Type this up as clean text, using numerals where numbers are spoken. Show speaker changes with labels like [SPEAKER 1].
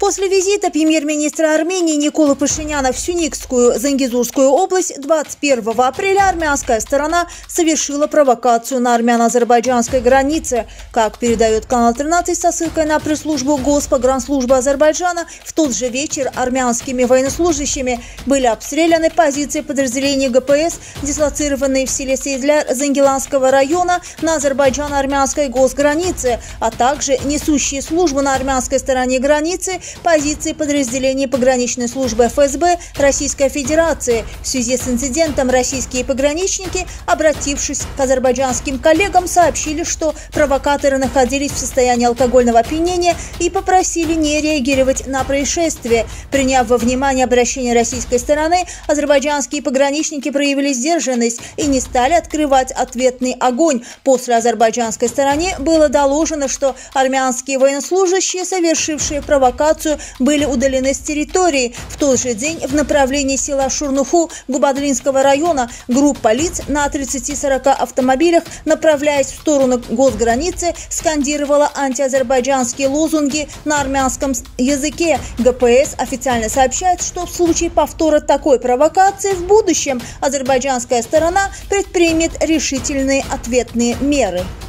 [SPEAKER 1] После визита премьер-министра Армении Николы Пашиняна в Сюникскую Зангезурскую область 21 апреля армянская сторона совершила провокацию на армяно-азербайджанской границе. Как передает канал 13 со ссылкой на пресс-службу Госпогранслужбы Азербайджана, в тот же вечер армянскими военнослужащими были обстреляны позиции подразделений ГПС, дислоцированные в селе Сейдляр Зангеланского района на азербайджано-армянской госгранице, а также несущие службу на армянской стороне границы позиции подразделений пограничной службы ФСБ Российской Федерации. В связи с инцидентом российские пограничники, обратившись к азербайджанским коллегам, сообщили, что провокаторы находились в состоянии алкогольного опьянения и попросили не реагировать на происшествие. Приняв во внимание обращение российской стороны, азербайджанские пограничники проявили сдержанность и не стали открывать ответный огонь. После азербайджанской стороне было доложено, что армянские военнослужащие, совершившие провокацию, были удалены с территории. В тот же день в направлении села Шурнуху Губадлинского района группа лиц на 30-40 автомобилях, направляясь в сторону госграницы, скандировала антиазербайджанские лозунги на армянском языке. ГПС официально сообщает, что в случае повтора такой провокации в будущем азербайджанская сторона предпримет решительные ответные меры.